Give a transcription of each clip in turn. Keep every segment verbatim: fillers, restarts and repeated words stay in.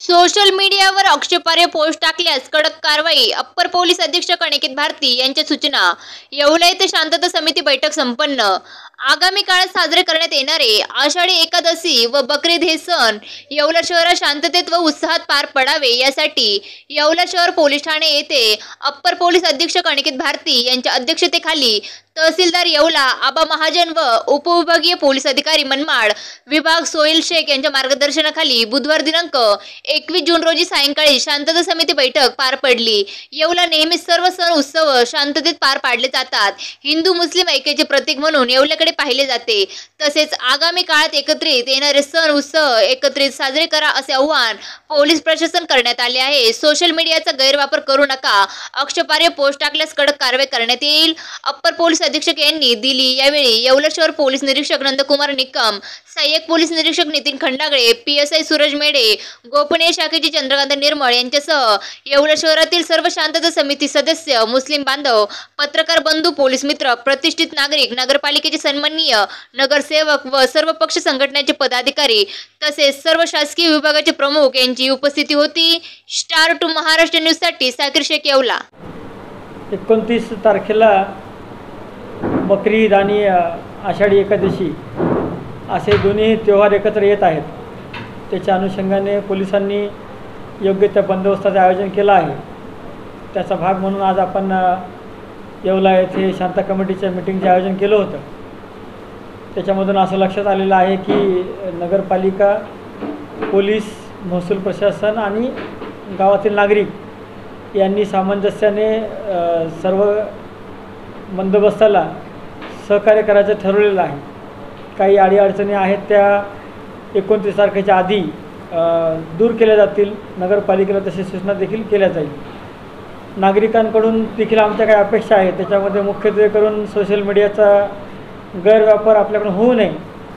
Social मीडियावर आक्षेपार्ह post टाकल्यास कडक कारवाई. अप्पर पोलीस अधीक्षक अनिकेत भारती यांच्या सूचना. येवला येथे शांतता समिती बैठक संपन्न. आगामी काळात साजरे करण्यात येणारे आषाढी एकादशी व बकरीद हे सण येवला शहरात शांततेत व उत्साहात पार पडावे यासाठी येवला शहर पोलीस ठाणे येथे अप्पर पोलीस अधीक्षक अनिकेत भारती यांच्या अध्यक्षतेखाली तहसीलदार येवला आबा महाजन व उपविभागीय पोलीस अधिकारी मनमाड विभाग सोहेल शेख यांच्या मार्गदर्शनाखाली बुधवार दिनांक एकवीस जून रोजी सायंकाळी शांतता समिती बैठक पार पडली. येवला नेहमीच सर्व सण उत्सव शांततेत पार पाडले जातात. हिंदू मुस्लिम ऐक्याचे प्रतीक म्हणून येवल्याकडे पाहिले जाते. तसेच आगामी काळात एकत्रित येणारे सण उत्सव एकत्रित साजरे करा असे आवाहन पोलीस प्रशासन करण्यात आले आहे. सोशल मीडियाचा गैरवापर करू नका. आक्षेपार्ह पोस्ट टाकल्यास कडक कारवाई करण्यात येईल. अप्पर पोलीस अधीक्षक यांनी दिली. यावेळी येवला शहर पोलीस निरीक्षक नंदकुमार निकम, सहाय्यक पोलीस निरीक्षक Nitin Khandagale, P S I Suraj Medhe, गोपनीय शाखेचे चंद्रकांत निर्मळ यांच्यासह येवला शहरातील सर्व शांतता समिती सदस्य, मुस्लिम बांधव, पत्रकार बंधू, पोलीस मित्र, प्रतिष्ठित नागरिक, नगरपालिकेचे सन्माननीय नगरसेवक व सर्व पक्ष संघटनेचे पदाधिकारी तसेच सर्व शासकीय विभागाचे प्रमुख यांची उपस्थिती होती. स्टार टू महाराष्ट्र न्यूज साठी साकीर शेख, येवला. एकोणतीस तारखेला बकरीद आणि आषाढी एकादशी असे दोन्ही त्योहार एकत्र येत आहेत. त्याच्या अनुषंगाने पोलिसांनी योग्य त्या बंदोबस्ताचे आयोजन केलं आहे. त्याचा भाग म्हणून आज आपण येवला येथे शांता कमिटीच्या मीटिंगचे आयोजन केलं होतं. त्याच्यामधून असं लक्षात आलेलं आहे की नगरपालिका, पोलीस, महसूल प्रशासन आणि गावातील नागरिक यांनी सामंजस्याने सर्व बंदोबस्ताला सहकार्य करायचं ठरवलेलं आहे. काही अडीअडचणी आहेत त्या एकोणतीस तारखेच्या आधी दूर केल्या जातील. नगरपालिकेला तशी सूचना देखील केल्या जाईल. नागरिकांकडून देखील आमच्या काही अपेक्षा आहेत. त्याच्यामध्ये मुख्यत्वे करून सोशल मीडियाचा गैरवापर आपल्याकडून होऊ नये.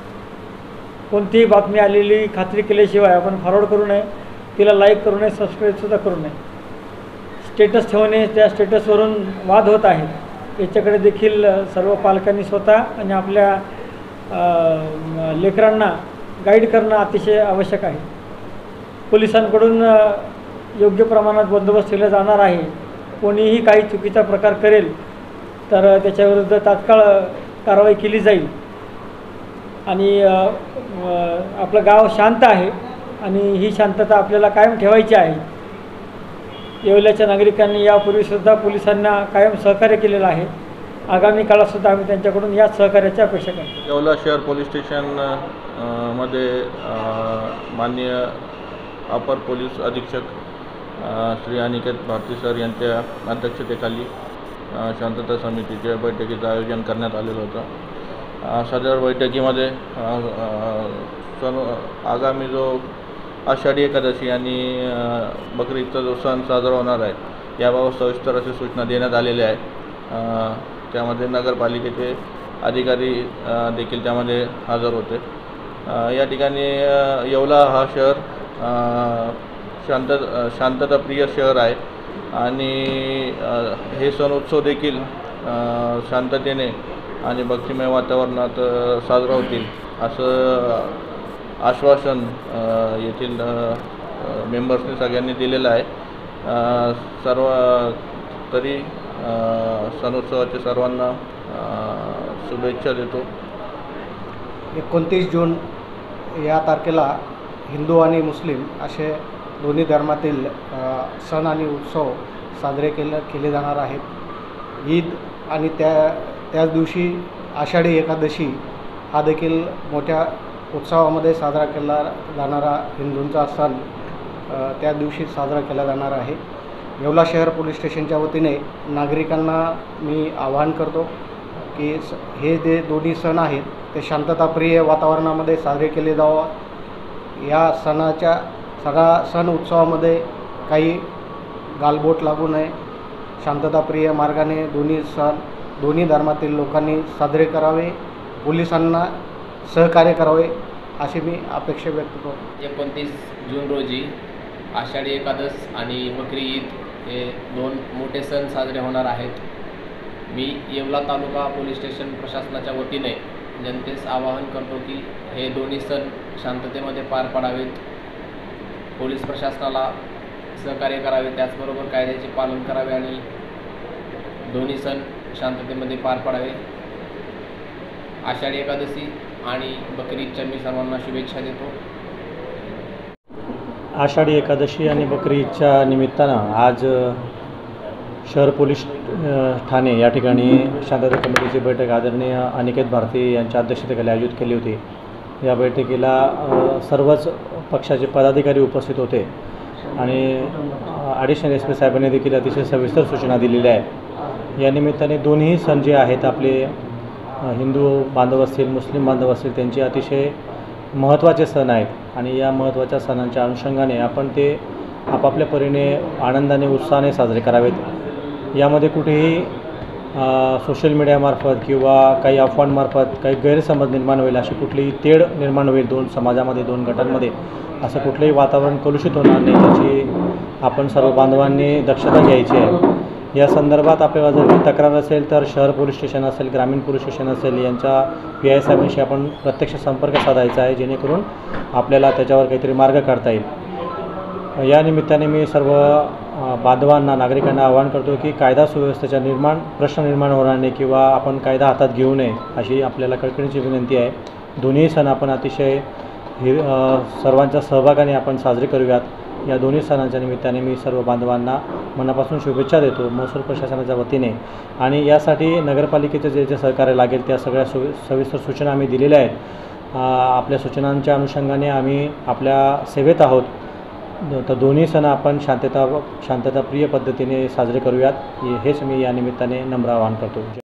कोणतीही बातमी आलेली खात्री केल्याशिवाय आपण फॉरवर्ड करू नये, तिला लाईक करू नये, सबस्क्राईबसुद्धा करू नये. स्टेटस ठेवणे, त्या स्टेटसवरून वाद होत आहेत. याच्याकडे देखील सर्व पालकांनी स्वतः आणि आपल्या लेकरांना गाईड करणं अतिशय आवश्यक आहे. पोलिसांकडून योग्य प्रमाणात बंदोबस्त केला जाणार आहे. कोणीही काही चुकीचा प्रकार करेल तर त्याच्याविरुद्ध तात्काळ कारवाई केली जाईल. आणि आपलं गाव शांत आहे आणि ही शांतता आपल्याला कायम ठेवायची आहे. येवल्याच्या नागरिकांनी यापूर्वीसुद्धा पोलिसांना कायम सहकार्य केलेलं आहे. आगामी काळातसुद्धा आम्ही त्यांच्याकडून याच सहकार्याची अपेक्षा करतो. येवला शहर पोलीस स्टेशन मध्ये माननीय अपर पोलीस अधीक्षक श्री अनिकेत भारती सर यांच्या अध्यक्षतेखाली शांतता समितीच्या बैठकीचं आयोजन करण्यात आलेलं होतं. सदर बैठकीमध्ये सण आगामी जो आषाढी एकादशी आणि बकरीदचा जो सण साजरा होणार आहे याबाबत सविस्तर अशी सूचना देण्यात आलेल्या आहेत. त्यामध्ये नगरपालिकेचे अधिकारी देखील त्यामध्ये हजर होते. या ठिकाणी येवला हा शहर शांत शांतताप्रिय शहर आहे आणि हे सण उत्सव देखील शांततेने आणि भक्तिमय वातावरणात साजरा होतील असं आश्वासन येथील मेंबर्सने सगळ्यांनी दिलेलं आहे. सर्व तरी सणोत्सवाच्या सर्वांना शुभेच्छा देतो. एकोणतीस जून या तारखेला हिंदू आणि मुस्लिम असे दोन्ही धर्मातील सण आणि उत्सव साजरे केले केले जाणार आहेत. ईद आणि त्या त्याच दिवशी आषाढी एकादशी हा देखील मोठ्या उत्सवामध्ये साजरा केला जाणारा हिंदूंचा सण त्या दिवशी साजरा केला जाणार आहे. येवला शहर पोलीस स्टेशनच्या वतीने नागरिकांना मी आवाहन करतो की हे जे दोन्ही सण आहेत ते शांतताप्रिय वातावरणामध्ये साजरे केले जावं. या सणाच्या सगळा सण उत्सवामध्ये काही गालबोट लागू नये. शांतताप्रिय मार्गाने दोन्ही सण दोन्ही धर्मातील लोकांनी साजरे करावे. पोलिसांना सहकार्य करावे अशी मी अपेक्षा व्यक्त करतो. एकोणतीस जून रोजी आषाढी एकादश आणि बकरी ईद हे दोन मोठे सण साजरे होणार आहेत. मी येवला तालुका पोलीस स्टेशन प्रशासनाच्या वतीने जनतेस आवाहन करतो की हे दोन्ही सण शांततेमध्ये पार पाडावेत. पोलीस प्रशासनाला सहकार्य करावे, त्याचबरोबर कायद्याचे पालन करावे आणि दोन्ही सण शांततेमध्ये पार पाडावे. आषाढी एकादशी आणि बकरी ईदच्या मी सर्वांना शुभेच्छा देतो. आषाढी एकादशी आणि बकरी ईदच्या निमित्तानं आज शहर पोलीस ठाणे या ठिकाणी शांतता कमिटीची बैठक आदरणीय अनिकेत भारती यांच्या अध्यक्षतेखाली आयोजित केली होती. या बैठकीला सर्वच पक्षाचे पदाधिकारी उपस्थित होते आणि ॲडिशनल एस पी साहेबांनी देखील अतिशय सविस्तर सूचना दिलेल्या आहेत. या निमित्ताने दोन्ही सण जे आहेत आपले हिंदू बांधव असतील, मुस्लिम बांधव असतील, त्यांचे अतिशय महत्त्वाचे सण आहेत आणि या महत्त्वाच्या सणांच्या अनुषंगाने आपण ते आपापल्या परीने आनंदाने उत्साहाने साजरे करावेत. यामध्ये कुठेही सोशल मीडियामार्फत किंवा काही अफवांमार्फत काही गैरसमज निर्माण होईल, अशी कुठलीही तेढ निर्माण होईल दोन समाजामध्ये, दोन गटांमध्ये, असं कुठलंही वातावरण कलुषित होणार नाही याची आपण सर्व बांधवांनी दक्षता घ्यायची आहे. या संदर्भात आपल्याला जर काही तक्रार असेल तर शहर पोलीस स्टेशन असेल, ग्रामीण पोलीस स्टेशन असेल, यांच्या पी आय साहेबांशी आपण प्रत्यक्ष संपर्क साधायचा आहे, जेणेकरून आपल्याला त्याच्यावर काहीतरी मार्ग काढता येईल. या निमित्ताने मी सर्व बांधवांना, नागरिकांना आवाहन करतो की कायदा सुव्यवस्थेचा निर्माण प्रश्न निर्माण होणार नाही किंवा आपण कायदा हातात घेऊ नये अशी आपल्याला कळकळीची विनंती आहे. दोन्ही सण आपण अतिशय हि सर्वांच्या सहभागाने आपण साजरे करूयात. या दोन्ही सणांच्या निमित्ताने मी सर्व बांधवांना मनापासून शुभेच्छा देतो महसूल प्रशासनाच्या वतीने. आणि यासाठी नगरपालिकेचे जे जे सहकार्य लागेल त्या सगळ्या सु सविस्तर सूचना आम्ही दिलेल्या आहेत. आपल्या सूचनांच्या अनुषंगाने आम्ही आपल्या सेवेत आहोत. तर दोन्ही सण आपण शांतता शांतताप्रिय पद्धतीने साजरे करूयात, हेच मी या निमित्ताने नम्र आवाहन करतो.